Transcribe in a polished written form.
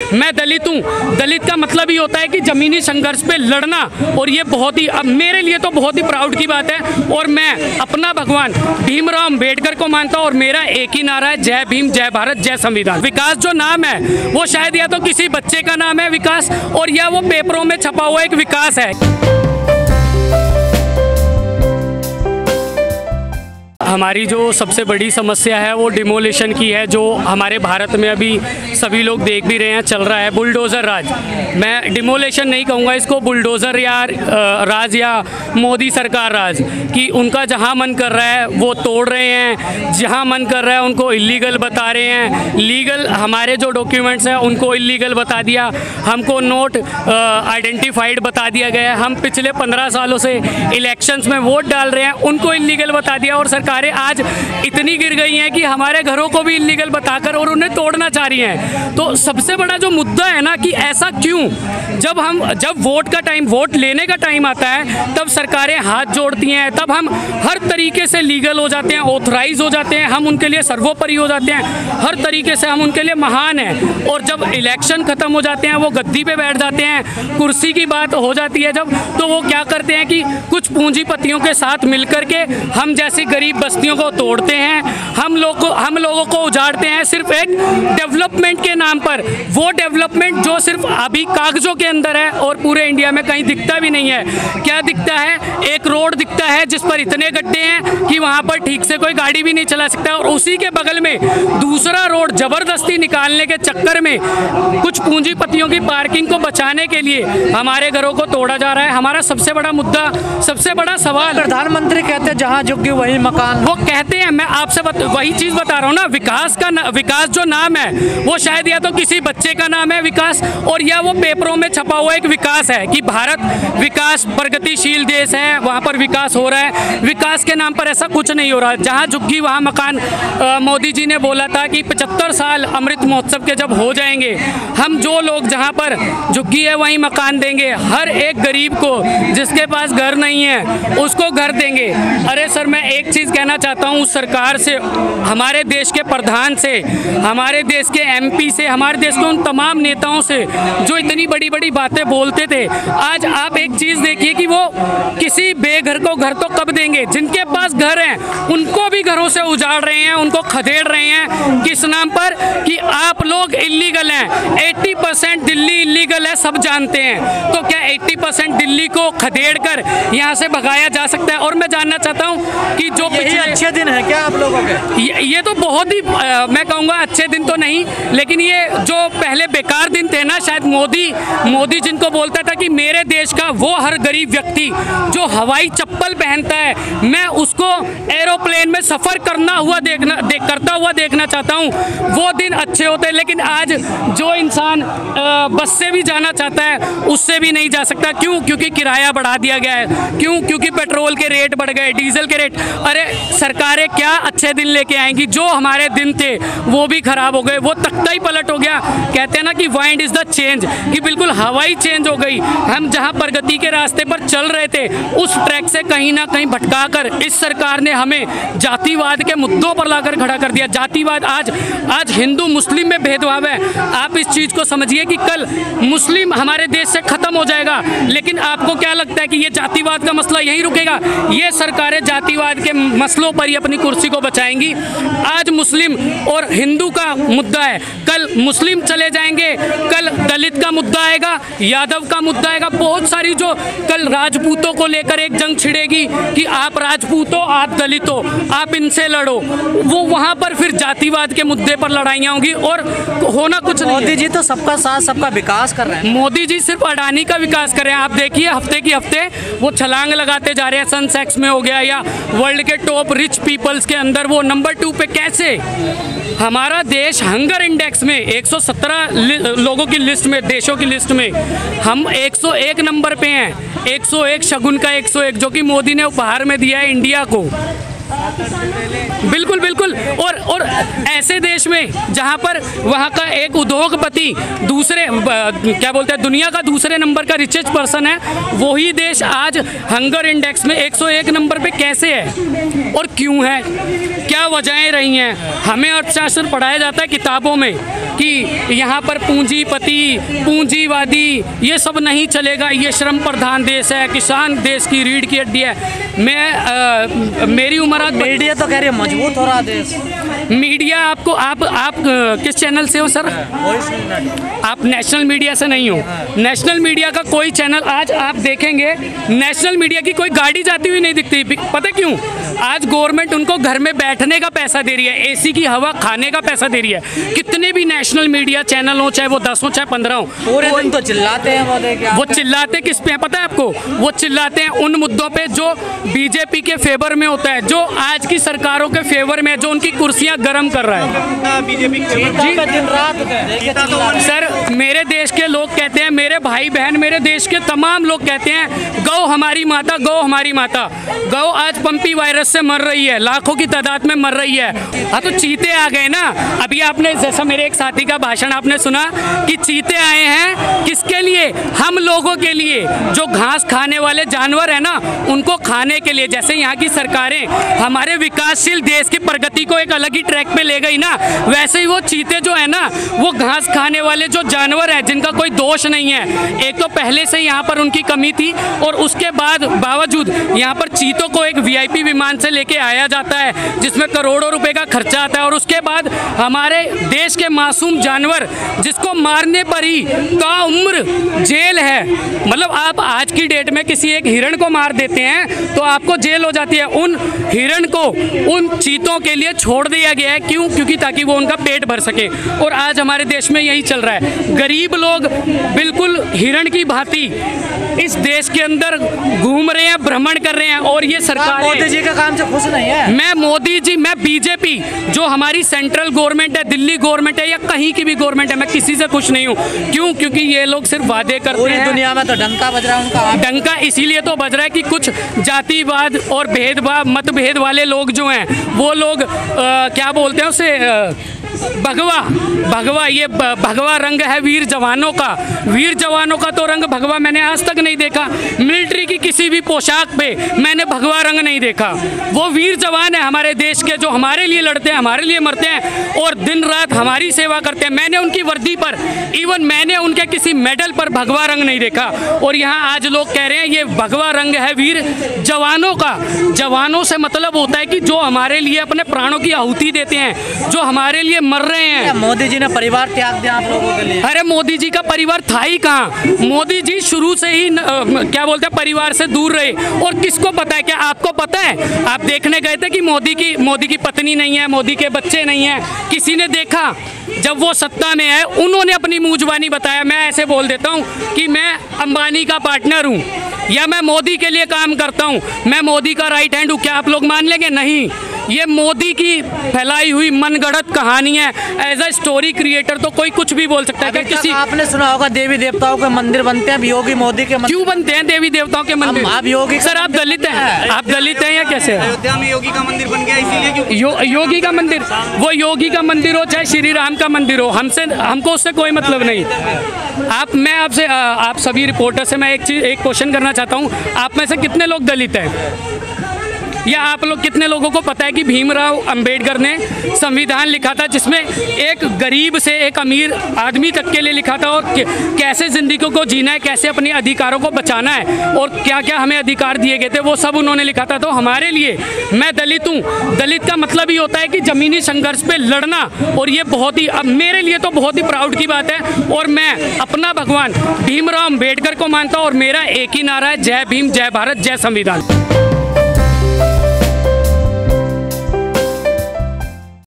मैं दलित हूँ। दलित का मतलब ही होता है कि ज़मीनी संघर्ष पे लड़ना, और ये बहुत ही, अब मेरे लिए तो बहुत ही प्राउड की बात है। और मैं अपना भगवान भीमराव अम्बेडकर को मानता हूँ, और मेरा एक ही नारा है, जय भीम, जय भारत, जय संविधान। विकास जो नाम है वो शायद या तो किसी बच्चे का नाम है विकास, और या वो पेपरों में छपा हुआ एक विकास है। हमारी जो सबसे बड़ी समस्या है वो डिमोलिशन की है, जो हमारे भारत में अभी सभी लोग देख भी रहे हैं चल रहा है, बुलडोज़र राज। मैं डिमोलिशन नहीं कहूँगा इसको, बुलडोज़र या राज या मोदी सरकार राज, कि उनका जहाँ मन कर रहा है वो तोड़ रहे हैं, जहाँ मन कर रहा है उनको इलीगल बता रहे हैं। लीगल हमारे जो डॉक्यूमेंट्स हैं उनको इलीगल बता दिया, हमको नोट आइडेंटिफाइड बता दिया गया है। हम पिछले 15 सालों से इलेक्शंस में वोट डाल रहे हैं, उनको इलीगल बता दिया, और सरकारें आज इतनी गिर गई हैं कि हमारे घरों को भी इलीगल बताकर और उन्हें तोड़ना चाह रही हैं। तो सबसे बड़ा जो मुद्दा है ना कि ऐसा क्यों, जब वोट का टाइम, वोट लेने का टाइम आता है, तब सरकारें हाथ जोड़ती हैं, तब हम हर तरीके से लीगल हो जाते हैं, ऑथराइज हो जाते हैं, हम उनके लिए सर्वोपरि हो जाते हैं, हर तरीके से हम उनके लिए महान हैं। और जब इलेक्शन खत्म हो जाते हैं, वो गद्दी पे बैठ जाते हैं, कुर्सी की बात हो जाती है जब, तो वो क्या करते हैं कि कुछ पूंजीपतियों के साथ मिलकर के हम जैसी गरीब बस्तियों को तोड़ते हैं, हम लोगों को उजाड़ते हैं, सिर्फ एक डेवलपमेंट के नाम पर। वो डेवलपमेंट जो सिर्फ अभी कागजों के अंदर है और पूरे इंडिया में कहीं दिखता भी नहीं है। क्या दिखता है? एक रोड दिखता है जिस पर इतने गड्ढे हैं कि वहां पर ठीक से कोई गाड़ी भी नहीं चला सकता, और उसी के बगल में दूसरा रोड जबरदस्ती निकालने के चक्कर में कुछ पूंजीपतियों की पार्किंग को बचाने के लिए हमारे घरों को तोड़ा जा रहा है। हमारा सबसे बड़ा मुद्दा, सबसे बड़ा सवाल, प्रधानमंत्री कहते हैं जहाँ झुग्गी वही मकान, वो कहते हैं, मैं आपसे वही चीज बता रहा हूँ ना, विकास जो नाम है वो शायद या तो किसी बच्चे का नाम है विकास, और या वो पेपरों में छपा हुआ एक विकास है कि भारत विकास प्रगतिशील देश है, वहाँ पर विकास हो रहा है। विकास के नाम पर ऐसा कुछ नहीं हो रहा है। जहाँ झुग्गी वहाँ मकान। मोदी जी ने बोला था कि 75 साल अमृत महोत्सव के जब हो जाएंगे, हम जो लोग जहाँ पर झुग्गी है वहीं मकान देंगे, हर एक गरीब को जिसके पास घर नहीं है उसको घर देंगे। अरे सर, मैं एक चीज़ कहना चाहता हूँ उस सरकार से, हमारे देश के प्रधान से, हमारे देश के MP से, हमारे देश के उन तमाम नेताओं से जो इतनी बड़ी बड़ी बातें बोलते थे, आज आप एक चीज़ देखिए कि वो किसी बेघर को घर तो कब देंगे, जिनके पास घर हैं उनको भी घरों से उजाड़ रहे हैं, उनको खदेड़ रहे हैं। किस नाम पर? कि आप लोग इलीगल हैं। 80% दिल्ली इलीगल है, सब जानते हैं। तो क्या 80% दिल्ली को खदेड़ कर यहाँ से भगाया जा सकता है? और मैं जानना चाहता हूँ कि जो अच्छे दिन है क्या आप लोगों के? ये तो बहुत ही मैं कहूँगा अच्छे दिन तो नहीं, लेकिन ये जो पहले बेकार दिन थे ना, शायद मोदी जिनको बोलता था कि मेरे देश का वो हर गरीब व्यक्ति जो हवाई चप्पल पहनता है, मैं उसको एरोप्लेन में सफ़र करता हुआ देखना चाहता हूँ, वो दिन अच्छे होते। लेकिन आज जो इंसान बस से भी जाना चाहता है उससे भी नहीं जा सकता। क्यों? क्योंकि किराया बढ़ा दिया गया है। क्यों? क्योंकि पेट्रोल के रेट बढ़ गए, डीजल के रेट। अरे सरकारें क्या अच्छे दिन लेके आएंगी? जो हमारे दिन थे वो भी खराब हो गए, वो तख्ता ही पलट हो गया। कहते हैं ना कि वाइंड इज द चेंज, कि बिल्कुल हवा ही चेंज हो गई। हम जहां प्रगति के रास्ते पर चल रहे थे उस ट्रैक से कहीं ना कहीं भटकाकर इस सरकार ने हमें जातिवाद के मुद्दों पर लाकर खड़ा कर दिया। जातिवाद, आज हिंदू मुस्लिम में भेदभाव है। आप इस चीज को समझिए कि कल मुस्लिम हमारे देश से खत्म हो जाएगा, लेकिन आपको क्या लगता है कि ये जातिवाद का मसला यहीं रुकेगा? ये सरकारें जातिवाद के मसलों पर ही अपनी कुर्सी को बचाएंगी। आज मुस्लिम और हिंदू का मुद्दा है, कल मुस्लिम चले जाएंगे, कल दलित का मुद्दा आएगा, यादव का मुद्दा आएगा। बहुत सारी जो कल राजपूतों को लेकर एक जंग छिड़ेगी कि आप राजपूत हो, आप दलित हो, आप इनसे लड़ो, वो वहाँ पर फिर जातिवाद के मुद्दे पर लड़ाइयाँ होंगी और होना कुछ नहीं। मोदी जी तो सबका साथ सबका विकास कर रहे हैं। मोदी जी सिर्फ अडानी का विकास कर रहे हैं। आप देखिए हफ्ते की हफ्ते वो छलांग लगाते जा रहे हैं, सनसेक्स में हो गया या वर्ल्ड के टॉप रिच पीपल्स के अंदर वो नंबर 2 पे। कैसे? हमारा देश हंगर इंडेक्स में 117 लोगों की लिस्ट में, देशों की लिस्ट में हम 101 नंबर पे हैं। 101 शगुन का 101 जो कि मोदी ने उपहार में दिया है इंडिया को। बिल्कुल बिल्कुल। और ऐसे देश में जहाँ पर वहाँ का एक उद्योगपति दूसरे क्या बोलते हैं दुनिया का दूसरे नंबर का रिचेस्ट पर्सन है, वही देश आज हंगर इंडेक्स में 101 नंबर पे कैसे है और क्यों है, क्या वजहें रही हैं। हमें अर्थशास्त्र पढ़ाया जाता है किताबों में कि यहाँ पर पूंजीपति पूंजीवादी ये सब नहीं चलेगा, ये श्रम प्रधान देश है, किसान देश की रीढ़ की हड्डी है। मेरी उम्र आज मीडिया तो कह रही है मजबूत हो रहा देश। मीडिया आपको आप किस चैनल से हो सर? आप नेशनल मीडिया से नहीं हो। नेशनल मीडिया का कोई चैनल आज आप देखेंगे, नेशनल मीडिया की कोई गाड़ी जाती हुई नहीं दिखती। पता क्यों? आज गवर्नमेंट उनको घर में बैठने का पैसा दे रही है, एसी की हवा खाने का पैसा दे रही है। कितने भी नेशनल मीडिया चैनल हो, चाहे वो 10 हो चाहे 15 हो, पूरे दिन तो चिल्लाते हैं। वो चिल्लाते किस पे है पता है आपको? वो चिल्लाते हैं उन मुद्दों पे जो बीजेपी के फेवर में होता है, जो आज की सरकारों के फेवर में, जो उनकी कुर्सियां गर्म कर रहा है। बीजेपी दिन रात सर मेरे देश के लोग कहते हैं, मेरे भाई बहन, मेरे देश के तमाम लोग कहते हैं गौ हमारी माता, गौ हमारी माता। गौ आज पंपी वायरस से मर रही है, लाखों की तादाद में मर रही है। हाँ तो चीते आ गए ना। अभी आपने जैसा मेरे एक साथी का भाषण आपने सुना कि चीते आए हैं किसके लिए? हम लोगों के लिए, जो घास खाने वाले जानवर है ना उनको खाने के लिए। जैसे यहाँ की सरकारें हमारे विकासशील देश की प्रगति को एक अलग ही ट्रैक पे ले गई ना, वैसे ही वो चीते जो है ना वो घास खाने वाले जो जानवर हैं जिनका कोई दोष नहीं है। एक तो पहले से यहाँ पर उनकी कमी थी और उसके बावजूद यहाँ पर चीतों को एक वीआईपी विमान से लेके आया जाता है जिसमें करोड़ों रुपए का खर्चा आता है, और उसके बाद हमारे देश के मासूम जानवर जिसको मारने पर ही ताउम्र जेल है। मतलब आप आज की डेट में किसी एक हिरण को मार देते हैं तो आपको जेल हो जाती है। उन हिरण को उन चीतों के लिए छोड़ दिया गया है। क्यों? क्योंकि ताकि वो उनका पेट भर सके। और आज हमारे देश में यही चल रहा है। गरीब लोग बिल्कुल हिरण की भांति इस देश के अंदर घूम रहे हैं, भ्रमण कर रहे हैं, और ये सरकार मोदी जी का काम से खुश नहीं है। मैं मोदी जी, मैं बीजेपी जो हमारी सेंट्रल गवर्नमेंट है, दिल्ली गवर्नमेंट है या कहीं की भी गवर्नमेंट है, मैं किसी से खुश नहीं हूँ। क्यों? क्योंकि ये लोग सिर्फ वादे करते हैं। दुनिया में तो डंका बज रहा है उनका। डंका इसीलिए तो बज रहा है कि कुछ जातिवाद और भेदभाव मतभेद वाले लोग जो हैं वो लोग क्या बोलते हैं उसे भगवा। ये भगवा रंग है वीर जवानों का। वीर जवानों का तो रंग भगवा मैंने आज तक नहीं देखा। मिलिट्री की किसी भी पोशाक पे मैंने भगवा रंग नहीं देखा। वो वीर जवान है हमारे देश के, जो हमारे लिए लड़ते हैं, हमारे लिए मरते हैं और दिन रात हमारी सेवा करते हैं। मैंने उनकी वर्दी पर, इवन मैंने उनके किसी मेडल पर भगवा रंग नहीं देखा। और यहाँ आज लोग कह रहे हैं ये भगवा रंग है वीर जवानों का। जवानों से मतलब होता है कि जो हमारे लिए अपने प्राणों की आहुति देते हैं, जो हमारे लिए मर रहे हैं। मोदी जी ने परिवार त्याग दिया आप लोगों के लिए। अरे मोदी जी का परिवार था ही कहाँ? मोदी जी शुरू से ही क्या बोलते हैं परिवार से दूर रहे। और किसको पता है? क्या आपको पता है? आप देखने गए थे कि मोदी की पत्नी नहीं है, मोदी के बच्चे नहीं है? किसी ने देखा? जब वो सत्ता में है उन्होंने अपनी मुंह जुबानी बताया। मैं ऐसे बोल देता हूँ कि मैं अंबानी का पार्टनर हूँ या मैं मोदी के लिए काम करता हूँ, मैं मोदी का राइट हैंड हूँ। क्या आप लोग मान लेंगे? नहीं। ये मोदी की फैलाई हुई मनगढ़ंत कहानी है। एज अ स्टोरी क्रिएटर तो कोई कुछ भी बोल सकता है। किसी आपने सुना होगा देवी देवताओं के मंदिर बनते हैं, योगी मोदी के मंदिर क्यों बनते हैं? देवी देवताओं के मंदिर। आप योगी सर आप दलित हैं? आप दलित हैं या कैसे? अयोध्या में योगी का मंदिर बन गया इसीलिए योगी का मंदिर, वो योगी का मंदिर हो चाहे श्री राम का मंदिर हो, हमको उससे कोई मतलब नहीं। मैं आपसे आप सभी रिपोर्टर से मैं एक क्वेश्चन करना चाहता हूँ। आप में से कितने लोग दलित हैं? या आप लोग कितने लोगों को पता है कि भीमराव अंबेडकर ने संविधान लिखा था जिसमें एक गरीब से एक अमीर आदमी तक के लिए लिखा था, और कैसे ज़िंदगी को जीना है, कैसे अपने अधिकारों को बचाना है, और क्या क्या हमें अधिकार दिए गए थे, वो सब उन्होंने लिखा था। तो हमारे लिए, मैं दलित हूँ, दलित का मतलब ही होता है कि ज़मीनी संघर्ष पे लड़ना, और ये बहुत ही, अब मेरे लिए तो बहुत ही प्राउड की बात है। और मैं अपना भगवान भीमराव अंबेडकर को मानता हूँ और मेरा एक ही नारा है, जय भीम, जय भारत, जय संविधान।